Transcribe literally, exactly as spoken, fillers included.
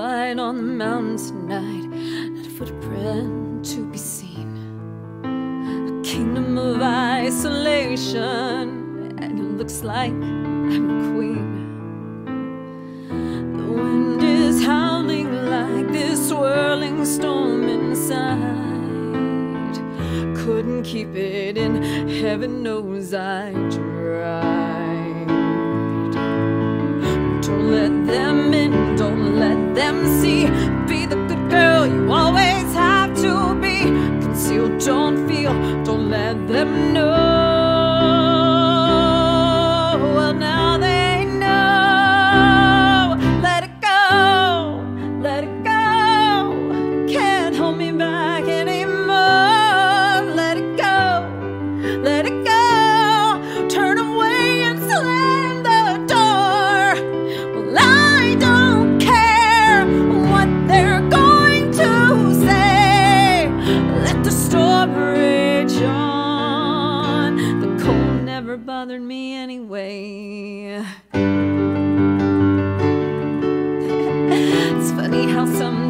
light on the mountain tonight, not a footprint to be seen. A kingdom of isolation, and it looks like I'm a queen. The wind is howling like this swirling storm inside. Couldn't keep it in, heaven knows I tried. Don't let them in, don't let them see. Be the good girl you always have to be. Conceal, don't feel, don't let them know. Well, now they know. Let it go, let it go. Can't hold me back anymore. Let it go, let it go. Turn away and slam the door. Well, I don't care what they're going to say. Let the storm rage on. The cold never bothered me anyway. It's funny how some